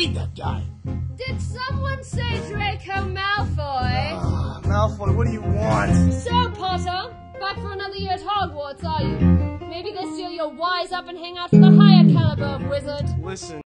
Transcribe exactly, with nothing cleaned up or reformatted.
hate that guy. Did someone say Draco Malfoy? Uh, Malfoy, what do you want? So, Potter, back for another year at Hogwarts, are you? Maybe this year you'll wise up and hang out for the higher caliber of wizard. Listen.